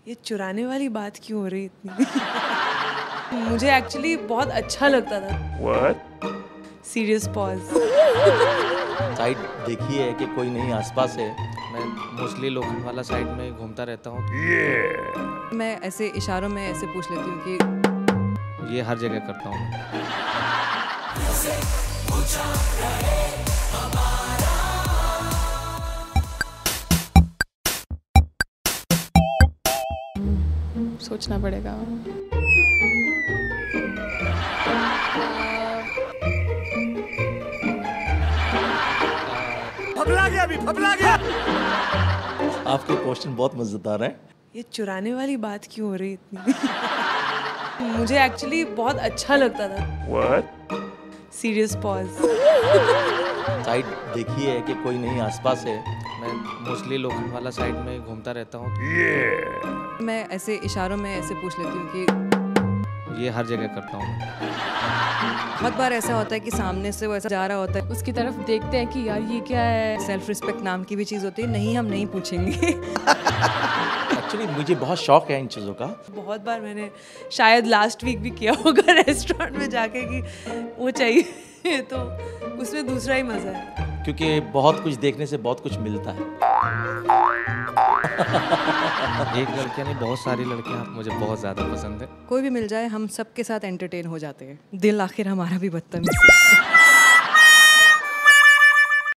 ये चुराने वाली बात क्यों हो रही इतनी? मुझे एक्चुअली बहुत अच्छा लगता था। What? Serious pause. साइड देखी है कि कोई नहीं आसपास है। मैं मोस्टली लोखंड वाला साइड में घूमता रहता हूँ। Yeah. मैं ऐसे इशारों में ऐसे पूछ लेती हूँ कि ये हर जगह करता हूँ। सोचना पड़ेगा। फबला गया। आपके क्वेश्चन बहुत मजेदार हैं। ये चुराने वाली बात क्यों हो रही इतनी? मुझे एक्चुअली बहुत अच्छा लगता था। What? Serious pause. साइड देखी है कि कोई नहीं आसपास है। मैं मोस्टली लोखंड वाला साइड में घूमता रहता हूँ। Yeah. मैं ऐसे इशारों में ऐसे पूछ लेती हूँ कि ये हर जगह करता हूँ। बहुत बार ऐसा होता है कि सामने से वो ऐसा जा रहा होता है, उसकी तरफ देखते हैं कि यार ये क्या है। सेल्फ रिस्पेक्ट नाम की भी चीज़ होती है। नहीं, हम नहीं पूछेंगे। एक्चुअली मुझे बहुत शौक है इन चीज़ों का। बहुत बार मैंने शायद लास्ट वीक भी किया होगा रेस्टोरेंट में जाके कि वो चाहिए, तो उसमें दूसरा ही मज़ा है। क्योंकि बहुत कुछ देखने से बहुत कुछ मिलता है। एक लड़कियाँ नहीं, बहुत सारी लड़कियाँ मुझे बहुत ज़्यादा पसंद है। कोई भी मिल जाए हम सबके साथ एंटरटेन हो जाते हैं। दिल आखिर हमारा भी बदतमीज है।